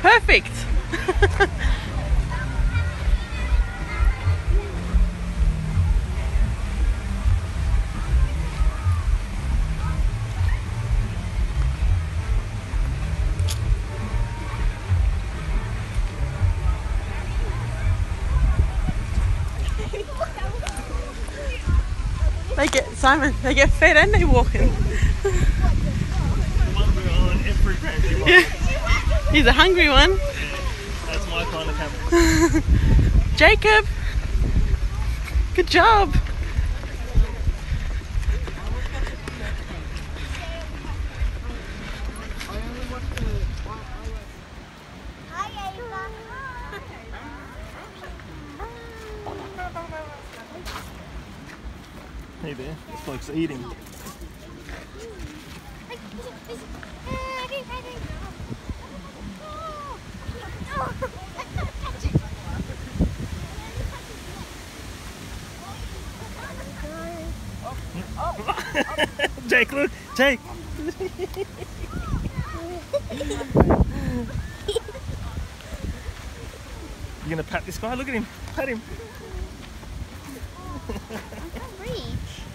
perfect. Simon, they get fed and they walking. Yeah. He's a hungry one. Yeah, that's my kind of camera. Jacob, good job. Hey there, this bloke's eating. Jake, look! Jake! You gonna pat this guy? Look at him! Pat him! I can't reach.